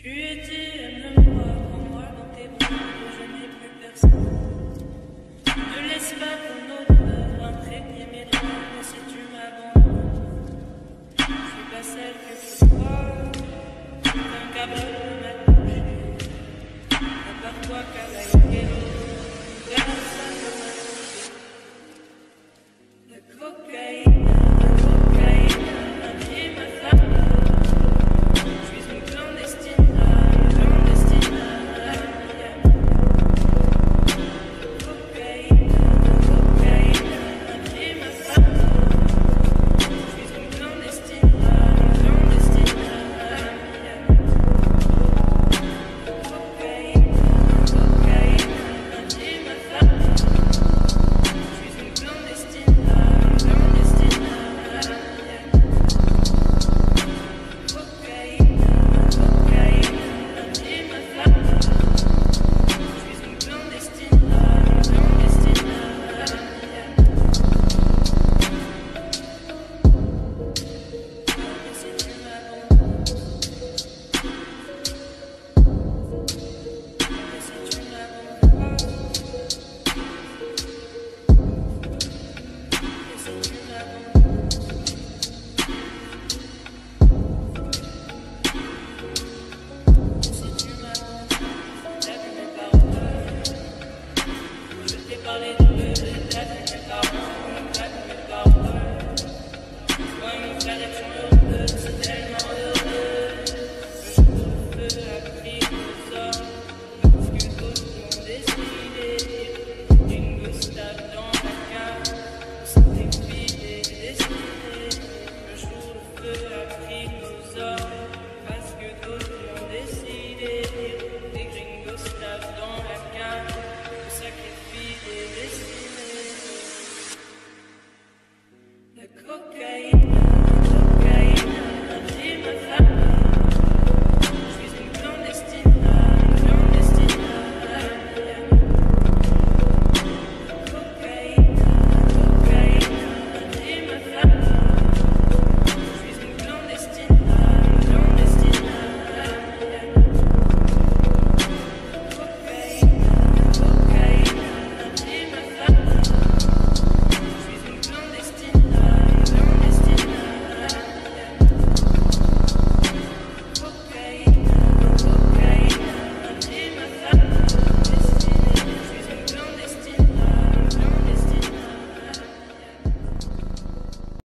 Tu étais, aime-moi, prends-moi dans tes bras, je n'ai plus personne. Ne laisse pas ton odeur imprégner mes draps, mais si tu m'abandonnes, je suis pas celle que tu crois, un câble.